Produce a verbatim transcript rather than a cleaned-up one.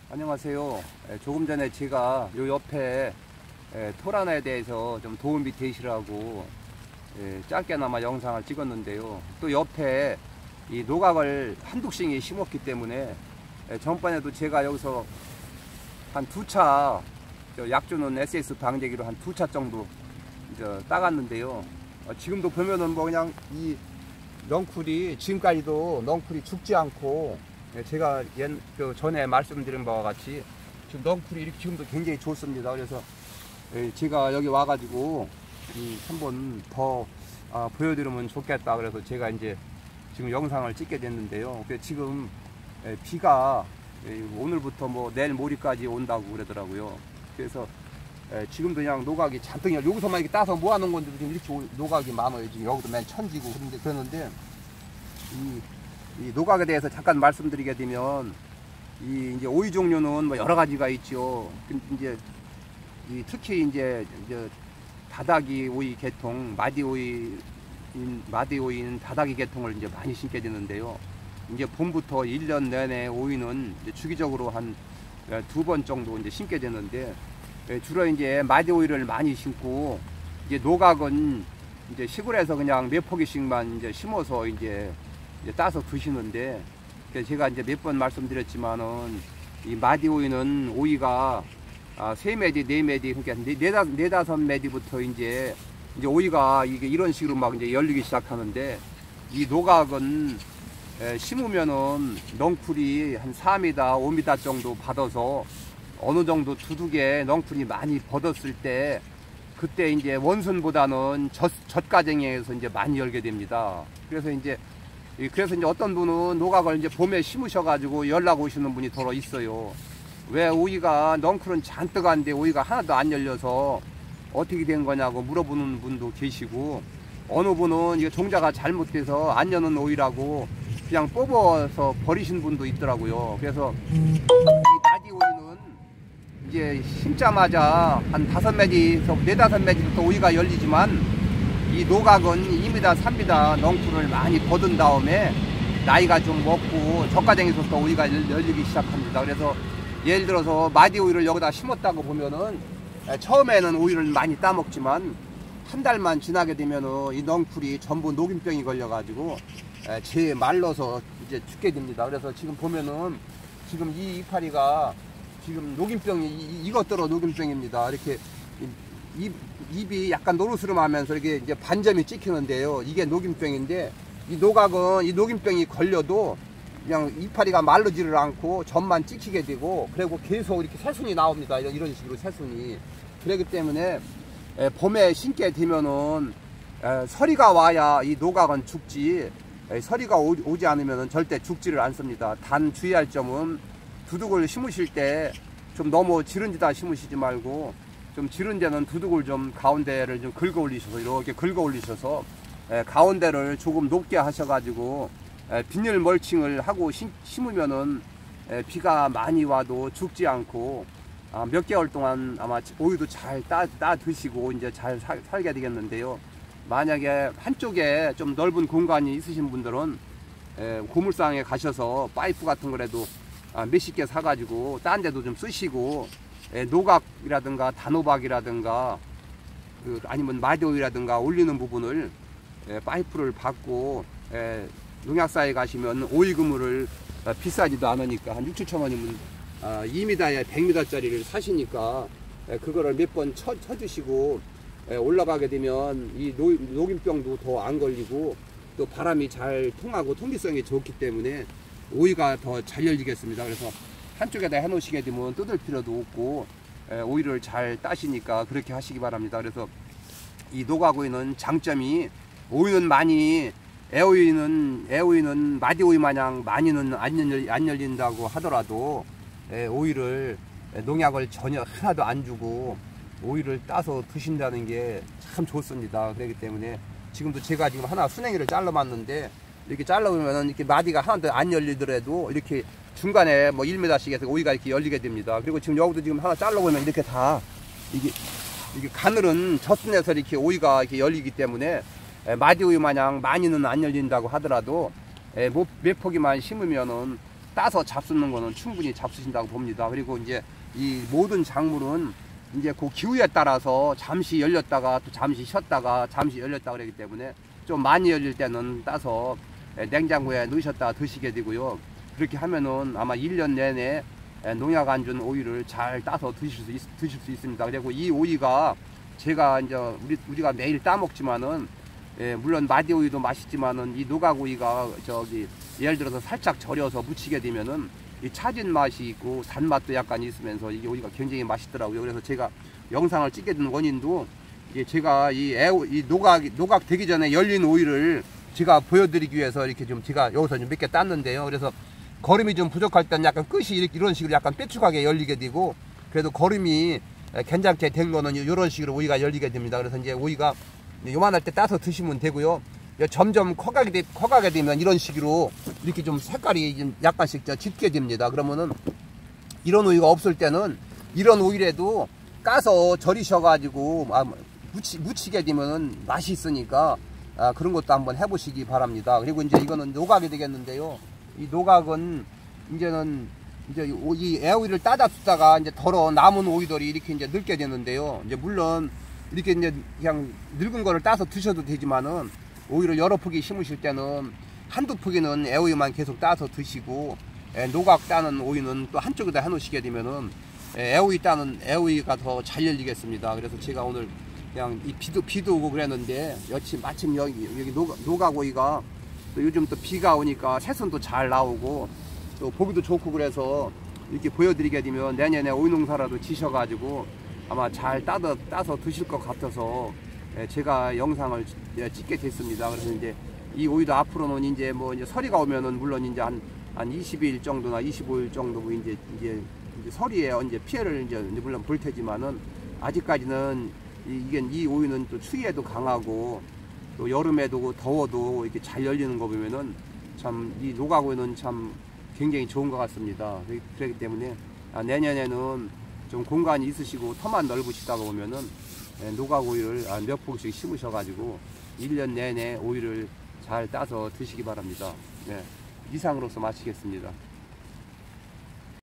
안녕하세요. 조금 전에 제가 요 옆에 토라나에 대해서 좀 도움이 되시라고 짧게나마 영상을 찍었는데요. 또 옆에 이 노각을 한두 씩이 심었기 때문에 전번에도 제가 여기서 한 두 차 약주는 에스에스 방제기로 한 두 차 정도 따갔는데요. 지금도 보면은 뭐 그냥 이 넝쿨이 지금까지도 넝쿨이 죽지 않고, 제가 옛, 그 전에 말씀드린 바와 같이 지금 넝쿨이 이렇게 지금도 굉장히 좋습니다. 그래서 제가 여기 와가지고 한번 더 아, 보여드리면 좋겠다. 그래서 제가 이제 지금 영상을 찍게 됐는데요. 지금 비가 오늘부터 뭐 내일 모레까지 온다고 그러더라고요. 그래서 지금도 그냥 노각이 잔뜩, 여기서만 이렇게 따서 모아놓은 건데도 지금 이렇게 노각이 많아요. 지금 여기도 맨 천지고 그런데, 그러는데 이, 이 노각에 대해서 잠깐 말씀드리게 되면, 이 이제 오이 종류는 뭐 여러 가지가 있죠. 이제 이 특히 이제, 이제 다닥이 오이 계통, 마디 오이, 마디 오이는 다닥이 계통을 이제 많이 심게 되는데요. 이제 봄부터 일 년 내내 오이는 이제 주기적으로 한 두 번 정도 이제 심게 되는데, 주로 이제 마디 오이를 많이 심고, 이제 노각은 이제 시골에서 그냥 몇 포기씩만 이제 심어서 이제, 이제 따서 드시는데, 제가 이제 몇 번 말씀드렸지만은 이 마디 오이는 오이가 아, 세 매디, 네 매디, 그러니까 네, 네, 네 다섯 매디부터 이제 이제 오이가 이게 이런 식으로 막 이제 열리기 시작하는데, 이 노각은 에, 심으면은 넝쿨이 한 사 미터, 오 미터 정도 받아서 어느 정도 두둑에 넝쿨이 많이 벗었을 때, 그때 이제 원순보다는 젖, 젖가쟁이에서 이제 많이 열게 됩니다. 그래서 이제, 그래서 이제 어떤 분은 노각을 이제 봄에 심으셔가지고 연락 오시는 분이 더러 있어요. 왜 오이가, 넝쿨은 잔뜩 한데 오이가 하나도 안 열려서 어떻게 된 거냐고 물어보는 분도 계시고, 어느 분은 이게 종자가 잘못돼서 안 여는 오이라고 그냥 뽑아서 버리신 분도 있더라고요. 그래서 이 마디 오이는 이제 심자마자 한 다섯 매디에서 네 다섯 매디부터 오이가 열리지만, 이 노각은 이 미터, 삼 미터 넝쿨을 많이 벗은 다음에 나이가 좀 먹고 젖가쟁이서부터 오이가 열리기 시작합니다. 그래서 예를 들어서 마디 오이를 여기다 심었다고 보면은 처음에는 오이를 많이 따먹지만 한 달만 지나게 되면은 이 넝쿨이 전부 녹균병이 걸려가지고 제 말라서 이제 죽게 됩니다. 그래서 지금 보면은 지금 이 이파리가 지금 녹균병이 이것들어 녹균병입니다. 이렇게 입, 입이 약간 노르스름하면서 이렇게 이제 반점이 찍히는데요. 이게 녹균병인데, 이 노각은 이 녹균병이 걸려도 그냥 이파리가 마르지를 않고 점만 찍히게 되고, 그리고 계속 이렇게 새순이 나옵니다. 이런, 이런 식으로 새순이. 그렇기 때문에 에, 봄에 심게 되면은 에, 서리가 와야 이 노각은 죽지, 에, 서리가 오, 오지 않으면 절대 죽지를 않습니다. 단 주의할 점은 두둑을 심으실 때 좀 너무 지른 데다 심으시지 말고, 좀 지른 데는 두둑을 좀 가운데를 좀 긁어 올리셔서, 이렇게 긁어 올리셔서 에, 가운데를 조금 높게 하셔가지고 에, 빈혈 멀칭을 하고 심, 심으면은 에, 비가 많이 와도 죽지 않고 아, 몇 개월 동안 아마 오이도 잘 따, 따 드시고 이제 잘 사, 살게 되겠는데요. 만약에 한쪽에 좀 넓은 공간이 있으신 분들은 에, 고물상에 가셔서 파이프 같은 거라도 아, 몇십 개 사가지고 딴 데도 좀 쓰시고, 에, 노각이라든가 단호박이라든가 그 아니면 마디오이라든가 올리는 부분을 에, 파이프를 받고 에, 농약사에 가시면 오이 그물을 아, 비싸지도 않으니까 한 육, 칠천 원이면 아, 이 미터에 백 미터짜리를 사시니까 에, 그거를 몇 번 쳐, 쳐주시고 에, 올라가게 되면 이 노, 녹균병도 더 안 걸리고, 또 바람이 잘 통하고 통기성이 좋기 때문에 오이가 더 잘 열리겠습니다. 그래서 한쪽에다 해 놓으시게 되면 뜯을 필요도 없고 에, 오이를 잘 따시니까 그렇게 하시기 바랍니다. 그래서 이 노각오이는 장점이, 오이는 많이, 애오이는 애오이는 마디오이 마냥 많이는 안, 열, 안 열린다고 하더라도 에, 오이를 에, 농약을 전혀 하나도 안 주고 오이를 따서 드신다는 게 참 좋습니다. 그렇기 때문에 지금도 제가 지금 하나 순행이를 잘라봤는데, 이렇게 잘라보면 이렇게 마디가 하나도 안 열리더라도 이렇게 중간에 뭐 일 미터씩 해서 오이가 이렇게 열리게 됩니다. 그리고 지금 여기도 지금 하나 잘라보면 이렇게 다 이게 이게 가늘은 젖순에서 이렇게 오이가 이렇게 열리기 때문에 마디 오이 마냥 많이는 안 열린다고 하더라도 몇 포기만 심으면은 따서 잡수는 거는 충분히 잡수신다고 봅니다. 그리고 이제 이 모든 작물은 이제 그 기후에 따라서 잠시 열렸다가 또 잠시 쉬었다가 잠시 열렸다 그러기 때문에 좀 많이 열릴 때는 따서 냉장고에 넣으셨다가 드시게 되고요. 그렇게 하면은 아마 일 년 내내 농약 안 준 오이를 잘 따서 드실 수, 있, 드실 수 있습니다. 그리고 이 오이가 제가 이제 우리, 우리가 매일 따먹지만은 예, 물론 마디 오이도 맛있지만은 이 노각 오이가 저기 예를 들어서 살짝 절여서 무치게 되면은 이 차진 맛이 있고 단맛도 약간 있으면서 이 오이가 굉장히 맛있더라고요. 그래서 제가 영상을 찍게 된 원인도 이게 제가 이, 애오, 이 노각, 노각 되기 전에 열린 오이를 제가 보여드리기 위해서 이렇게 좀 제가 여기서 좀 몇 개 땄는데요. 그래서 거름이 좀 부족할 때는 약간 끝이 이렇게 이런 식으로 약간 뾰족하게 열리게 되고, 그래도 거름이 괜찮게 된 거는 이런 식으로 오이가 열리게 됩니다. 그래서 이제 오이가 요만할 때 따서 드시면 되고요. 점점 커가게, 되, 커가게 되면 이런 식으로 이렇게 좀 색깔이 좀 약간씩 짙게 됩니다. 그러면은 이런 오이가 없을 때는 이런 오이라도 까서 절이셔가지고 아, 무치, 무치게 되면은 맛이 있으니까 아, 그런 것도 한번 해보시기 바랍니다. 그리고 이제 이거는 노각이 되겠는데요. 이 노각은 이제는 이제 이 애오이를 따다 쓰다가 이제 덜어 남은 오이들이 이렇게 이제 늙게 되는데요. 이제 물론 이렇게 이제 그냥 늙은 거를 따서 드셔도 되지만은 오이를 여러 포기 심으실 때는 한두 포기는 애오이만 계속 따서 드시고 노각 따는 오이는 또 한쪽에다 해 놓으시게 되면은 애오이 따는 애오이가 더 잘 열리겠습니다. 그래서 제가 오늘 그냥 이 비도 비도 오고 그랬는데 여친 마침 여기 여기 노각, 노각 오이가 또 요즘 또 비가 오니까 새순도 잘 나오고 또 보기도 좋고 그래서 이렇게 보여드리게 되면 내년에 오이 농사라도 지셔가지고 아마 잘 따서, 따서 드실 것 같아서 제가 영상을 찍게 됐습니다. 그래서 이제 이 오이도 앞으로는 이제 뭐 이제 설이가 오면은 물론 이제 한, 한 이십 일 정도나 이십오 일 정도 이제, 이제, 이제 설이에 이제 피해를 이제 물론 볼 테지만은 아직까지는 이, 이게 이 오이는 또 추위에도 강하고 또 여름에도 더워도 이렇게 잘 열리는 거 보면은 참 이 노각 오이는 참 굉장히 좋은 것 같습니다. 그렇기 때문에 내년에는 좀 공간이 있으시고 터만 넓으시다가 보면은 노각 오이를 몇 포기씩 심으셔가지고 일 년 내내 오이를 잘 따서 드시기 바랍니다. 네, 이상으로서 마치겠습니다.